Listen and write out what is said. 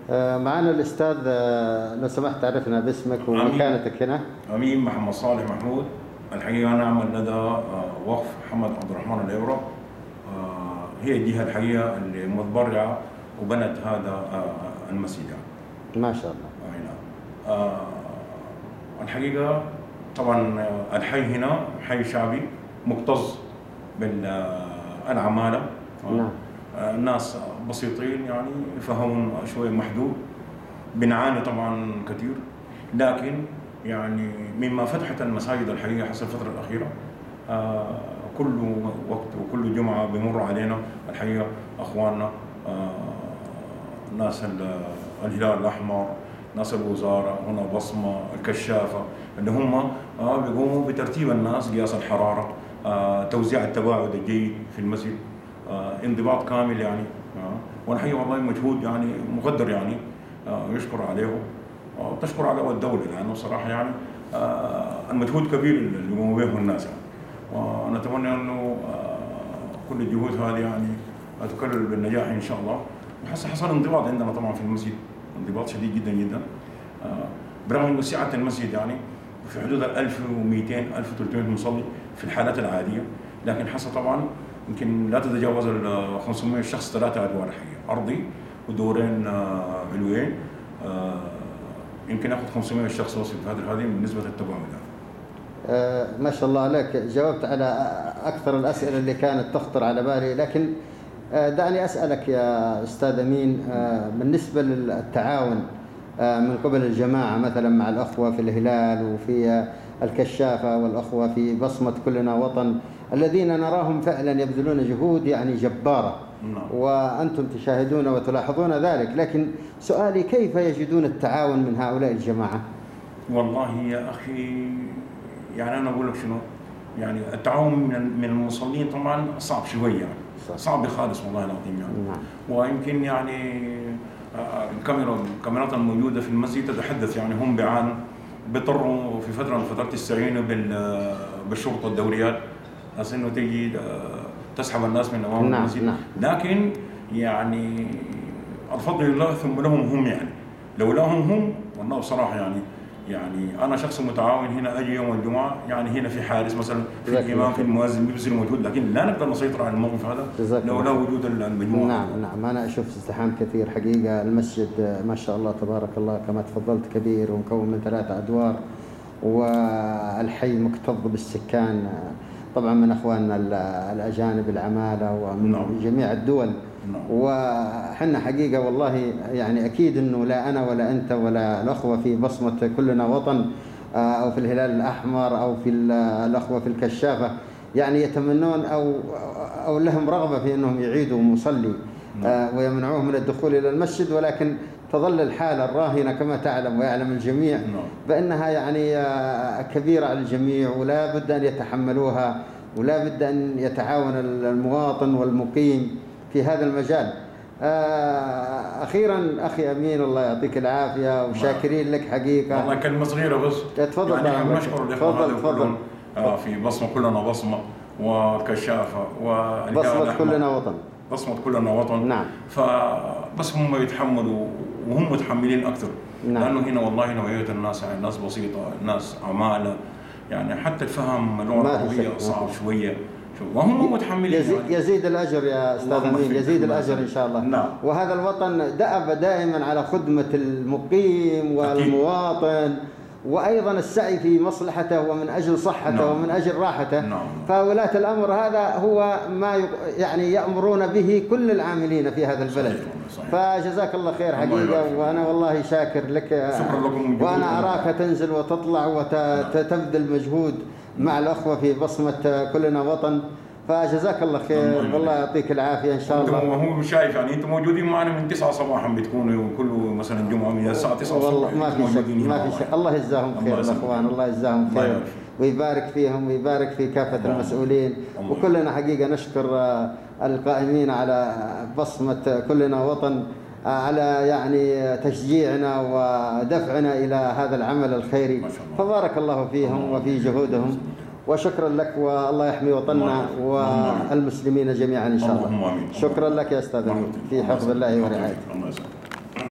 معنا الأستاذ، لو سمحت تعرفنا باسمك ومكانتك هنا. أمين محمد صالح محمود. الحقيقة أنا أعمل لدى وقف محمد عبد الرحمن الإبرة. هي الجهة الحقيقة اللي متبرعة وبنت هذا المسجد. ما شاء الله. الحقيقة طبعا الحي هنا حي شعبي مكتظ بالعمالة. نعم. الناس بسيطين يعني فهمهم شوي محدود، بنعاني طبعا كثير، لكن يعني مما فتحت المساجد الحقيقة حصل الفترة الأخيرة كل وقت وكل جمعة بيمر علينا الحقيقة أخواننا ناس الهلال الأحمر، ناس الوزارة، هنا بصمة، الكشافة، اللي هم بيقوموا بترتيب الناس، قياس الحرارة، توزيع التباعد الجيد في المسجد، انضباط كامل يعني. والحقيقة والله مجهود يعني مقدر يعني يشكر عليه وتشكر عليه الدولة، لأنه صراحة يعني المجهود كبير اللي يقوموا به الناس يعني. ونتمنى أنه كل الجهود هذه يعني تكلل بالنجاح إن شاء الله. حصل انضباط عندنا طبعا في المسجد، انضباط شديد جدا جدا، برغم أنه سعة المسجد يعني في حدود 1200 1300 مصلي في الحالات العادية، لكن حصل طبعا يمكن لا تتجاوز ال 500 شخص، 3 أدوار الحقيقة، أرضي ودورين علويين، يمكن ياخذ 500 شخص وصل في هذه بالنسبة للتباعد. ما شاء الله عليك، جاوبت على أكثر الأسئلة اللي كانت تخطر على بالي، لكن دعني أسألك يا أستاذ أمين، بالنسبة للتعاون من قبل الجماعة مثلا مع الأخوة في الهلال وفي الكشافة والأخوة في بصمة كلنا وطن، الذين نراهم فعلا يبذلون جهود يعني جبارة، وأنتم تشاهدون وتلاحظون ذلك، لكن سؤالي كيف يجدون التعاون من هؤلاء الجماعة؟ والله يا أخي يعني أنا أقول لك شنو، يعني التعاون من المصلين طبعا صعب شوية يعني. صعب خالص والله العظيم يعني. ويمكن يعني الكاميرات الموجودة في المسجد تتحدث يعني هم بيعانوا، بيضطروا في فترة من الفترات يستعينوا بالشرطة الدوريات بس انه تيجي تسحب الناس من امام المسجد. لكن يعني الفضل لله ثم لهم هم يعني، لولاهم هم والله بصراحة يعني أنا شخص متعاون هنا، أجي يوم الجمعة يعني هنا في حارس مثلا، في الإمام، في المؤذن بيبذل مجهود، لكن لا نقدر نسيطر على الموقف هذا لولا وجود المجموعة. نعم أنا أشوف ازدحام كثير حقيقة. المسجد ما شاء الله تبارك الله كما تفضلت كبير ومكون من 3 أدوار، والحي مكتظ بالسكان طبعا من أخواننا الأجانب العمالة ومن جميع الدول. وحنا حقيقة والله يعني أكيد أنه لا أنا ولا أنت ولا الأخوة في بصمة كلنا وطن أو في الهلال الأحمر أو في الأخوة في الكشافة يعني يتمنون أو لهم رغبة في أنهم يعيدوا مصلي ويمنعوه من الدخول إلى المسجد، ولكن تظل الحالة الراهنة كما تعلم ويعلم الجميع بأنها يعني كبيرة على الجميع، ولا بد أن يتحملوها، ولا بد أن يتعاون المواطن والمقيم في هذا المجال. أخيرا أخي أمين الله يعطيك العافية وشاكرين لك حقيقة. والله كلمة صغيرة بس. تفضل. يعني نشكر الإخوان كلهم في بصمة كلنا بصمة والكشافة بصمة كلنا وطن. بصمة كلنا وطن. نعم. فبس هم يتحملوا وهم متحملين أكثر. نعم. لأنه هنا والله نوعية الناس يعني ناس بسيطة، ناس عمالة، يعني حتى الفهم اللغة العربية صعب شوية، وهم متحملين. يزيد الأجر يا أستاذ أمين، يزيد الأجر إن شاء الله. نعم. وهذا الوطن دأب دائما على خدمة المقيم والمواطن، وأيضا السعي في مصلحته ومن أجل صحته ومن أجل راحته. فولاة الأمر هذا هو ما يعني يأمرون به كل العاملين في هذا البلد. صحيح. فجزاك الله خير حقيقة، وأنا والله شاكر لك. وأنا أراك تنزل وتطلع وتبذل مجهود مع الأخوة في بصمة كلنا وطن، فجزاك الله خير والله يعطيك العافية إن شاء الله. وهو شايف يعني أنتم موجودين معنا من 9 صباحا بتكونوا كل مثلا جمعة من الساعة 9 الصبح. والله ما في شك. الله يجزاهم خير الأخوان، الله يجزاهم خير ويبارك فيهم ويبارك في كافة المسؤولين. وكلنا حقيقة نشكر القائمين على بصمة كلنا وطن على يعني تشجيعنا ودفعنا إلى هذا العمل الخيري، فبارك الله فيهم وفي جهودهم، وشكرا لك، والله يحمي وطننا والمسلمين جميعا إن شاء الله. شكرا لك يا أستاذ في حفظ الله ورعايته.